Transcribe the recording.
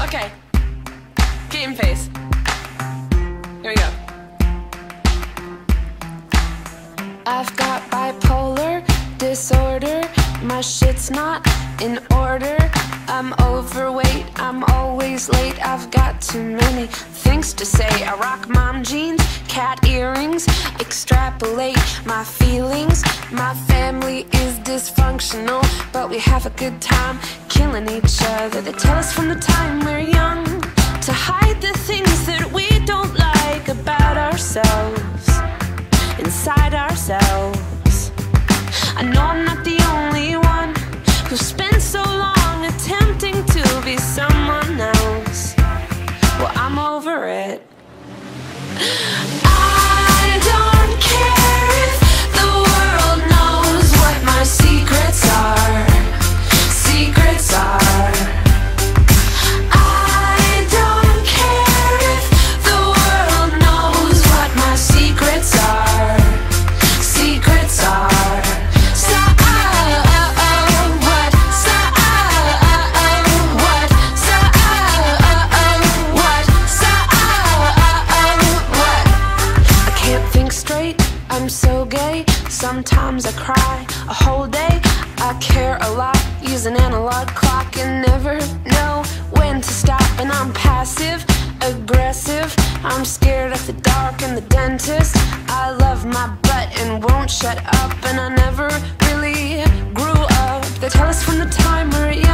Okay. Game face. Here we go. I've got bipolar disorder. My shit's not in order. I'm overweight, I'm always late. I've got too many things to say. I rock mom jeans, cat earrings, extrapolate my feelings. My family is dysfunctional, but we have a good time killing each other. They tell us from the time we're young to hide the things that we don't like about ourselves, inside ourselves. I know I'm not the only one who spent so long attempting to be someone else. Well, I'm over it. I don't care if the world knows what my secrets are. Secrets are. I don't care if the world knows what my secrets are. Secrets are. I'm so gay, sometimes I cry a whole day. I care a lot, use an analog clock and never know when to stop. And I'm passive, aggressive, I'm scared of the dark and the dentist. I love my butt and won't shut up, and I never really grew up. They tell us from the time we're young